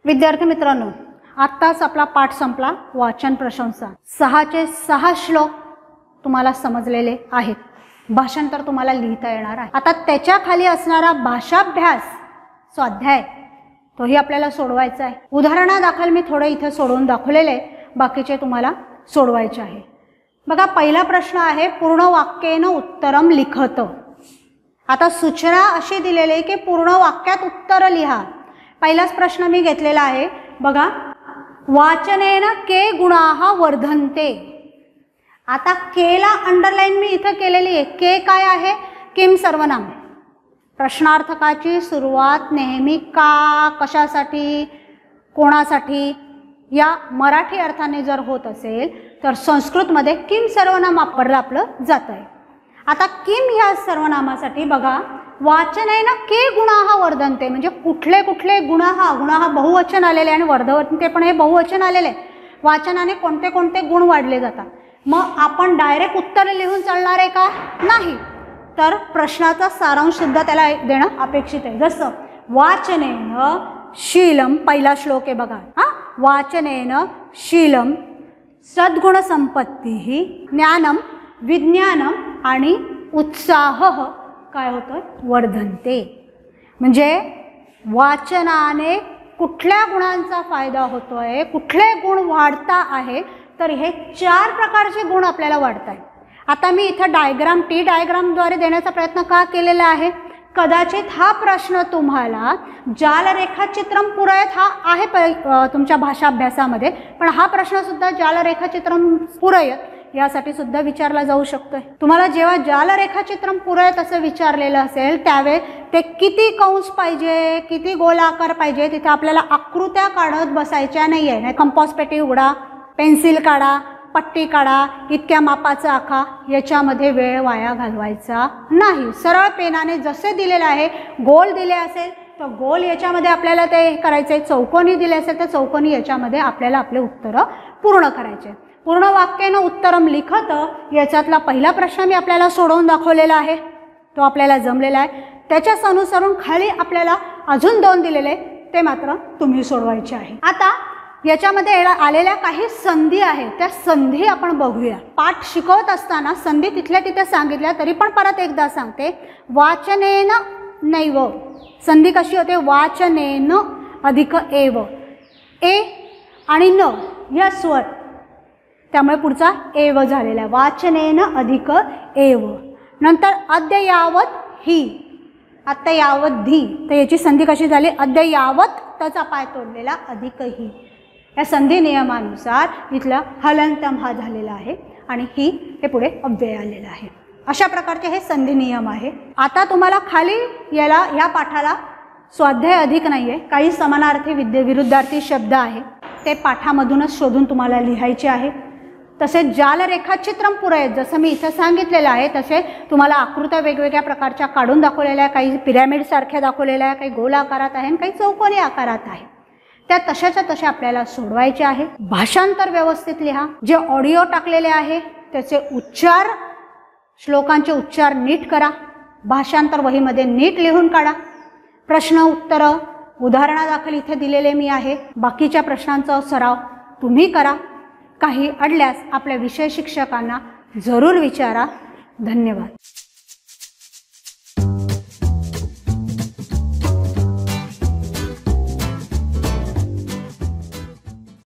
विद्यार्थी मित्रांनो, आत्ताच आपला पाठ संपला वाचन प्रशंसा। 6चे 6 श्लोक तुम्हाला समजलेले आहेत। भाषांतर तुम्हाला लिहिता येणार आहे। आता त्याच्या खाली असणारा भाषाभ्यास स्वाध्याय तोही आपल्याला सोडवायचा आहे। उदाहरणादाखल मी थोडे इथे सोडवून दाखवलेले, बाकीचे तुम्हाला सोडवायचे आहे। बघा, पहिला प्रश्न आहे पूर्ण वाक्येन उत्तरम लिखत। आता सूचना अशी दिलेली आहे की पूर्ण वाक्यात उत्तर लिहा। पहिलाच प्रश्न मी घेतलेला आहे बघा, वाचनेन के गुणाः वर्धन्ते। आता केला अंडरलाइन मी इथे केलेली आहे। के काय आहे? किम सर्वनाम। प्रश्नार्थकाची सुरुवात नेहमी का, कशासाठी, कोणासाठी या मराठी अर्थाने जर होत असेल तर संस्कृतमध्ये किम सर्वनाम वापरलं आपलं जात आहे। आता किम ह्या सर्वनामासाठी बघा, वाचनेन के गुणाः वर्धन्ते म्हणजे कुठले कुठले गुणाः बहुवचन आलेले आणि वर्धन्ते पण हे बहुवचन आलेले। वाचनाने कोणते कोणते गुण वाढले जातात। मग आपण डायरेक्ट उत्तर लिहून चालणार आहे का? नाही, तर प्रश्नाचा सारांश सुद्धा त्याला देणं अपेक्षित आहे। जसं वाचनेन शीलम, पहिला श्लोक आहे बघा, वाचनेन शीलम सद्गुण संपत्ती ज्ञानम विज्ञानम आणि उत्साह काय होतं? वर्धन्ते। म्हणजे वाचनाने कुठल्या गुणांचा फायदा होतोय, कुठले गुण वाढता आहे, तर हे 4 प्रकारचे गुण आपल्याला वाढत आहेत। आता मी इथं डायग्राम टी डायग्रामद्वारे देण्याचा प्रयत्न का केलेला आहे? कदाचित हा प्रश्न तुम्हाला जाल रेखाचित्रम पुरयत हा आहे तुमच्या भाषा अभ्यासामध्ये, पण हा प्रश्न सुद्धा जाल रेखाचित्रम पुरयत यासाठी सुद्धा विचारला जाऊ शकतोय। तुम्हाला जेव्हा जाल रेखाचित्रम पुरयत असं विचारलेलं असेल त्यावेळी ते किती कंस पाहिजे, किती गोलाकार पाहिजे, तिथे आपल्याला आकृत्या काढत बसायच्या नाहीये। नाही कंपास पेटी उघडा, पेन्सिल काढा, पट्टी काढा, इतक्या मापाचा आखा, याच्यामध्ये वेळ वाया घालवायचा नाही। सरळ पेनाने जसे दिलेले आहे, गोल दिले असेल तर गोल याच्यामध्ये आपल्याला ते करायचे, चौकोनी दिले असेल तर चौकोनी याच्यामध्ये आपल्याला आपले उत्तर पूर्ण करायचे। पूर्ण वाक्यानं उत्तरम लिखत याच्यातला पहिला प्रश्न मी आपल्याला सोडवून दाखवलेला आहे, तो आपल्याला जमलेला आहे। त्याच्याच अनुसरून खाली आपल्याला अजून 2 दिलेले, ते मात्र तुम्ही सोडवायचे आहे। आता याच्यामध्ये आलेल्या काही संधी आहेत, त्या संधी आपण बघूया। पाठ शिकवत असताना संधी तिथल्या तिथे सांगितल्या तरी पण परत एकदा सांगते, वाचनेन नैव संधी कशी होते? वाचनेन अधिक एव, ए आणि न या स्वर, त्यामुळे पुढचा एव झालेला आहे। वाचनेन अधिक एव। नंतर अद्ययावत ही, अद्ययावत धी, तर याची संधी कशी झाली? अद्ययावत त्याचा पाय तोडलेला अधिक ही। या संधी नियमानुसार इथला हलंतम हा झालेला आहे आणि ही हे पुढे अव्यय आलेला आहे। अशा प्रकारचे हे संधी नियम आहे। आता तुम्हाला खाली या पाठाला स्वाध्याय अधिक नाहीये, काही समानार्थी विरुद्धार्थी शब्द आहे, ते पाठामधूनच शोधून तुम्हाला लिहायचे आहे। तसे जाल रेखाचित्रम पुरयत जसं मी इथं सांगितलेलं आहे तसे तुम्हाला आकृत्या वेगवेगळ्या प्रकारच्या काढून दाखवलेल्या आहे। काही पिरॅमिड सारख्या दाखवलेल्या आहे, काही गोल आकारात आहे आणि काही चौकोनी आकारात आहे। त्या तशाच्या तशा आपल्याला सोडवायचे आहे। भाषांतर व्यवस्थित लिहा। जे ऑडिओ टाकलेले आहे त्याचे उच्चार, श्लोकांचे उच्चार नीट करा। भाषांतर वहीमध्ये नीट लिहून काढा। प्रश्न उत्तर उदाहरणादाखल इथे दिलेले मी आहे। बाकीच्या प्रश्नांचा सराव तुम्ही करा। काही अडल्यास आपल्या विषय शिक्षकांना जरूर विचारा। धन्यवाद।